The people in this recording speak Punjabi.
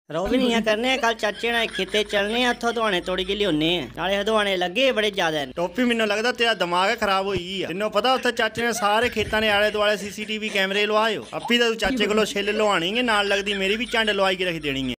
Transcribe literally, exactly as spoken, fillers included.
ਰੋਬੀ ਨਹੀਂ ਕਰਨੇ ਕੱਲ ਚਾਚੇ ਨਾਲ ਖੇਤੇ ਚੱਲਨੇ ਆ ਉੱਥੋਂ ਦਵਾਣੇ ਤੋੜ ਕੇ ਲਿਆਉਣੇ ਆ ਨਾਲੇ ਹਦਵਾਣੇ ਲੱਗੇ ਬੜੇ ਜ਼ਿਆਦਾ ਨੇ। ਟੋਪੀ ਮੈਨੂੰ ਲੱਗਦਾ ਤੇਰਾ ਦਿਮਾਗ ਖਰਾਬ ਹੋਈ ਆ। ਤੈਨੂੰ ਪਤਾ ਉੱਥੇ ਚਾਚੇ ਨੇ ਸਾਰੇ ਖੇਤਾਂ ਦੇ ਆਲੇ ਦੁਆਲੇ ਸੀਸੀਟੀਵੀ ਕੈਮਰੇ ਲਵਾਇਓ। ਅੱਪੀ ਤਾਂ ਤੂੰ ਚਾਚੇ ਕੋਲੋਂ ਛਿੱਲ ਲਵਾਣੀ ਹੈ ਨਾਲ ਲੱਗਦੀ ਮੇਰੀ ਵੀ ਝੰਡ ਲਵਾਈ ਕੇ ਰੱਖ ਦੇਣੀ ਹੈ।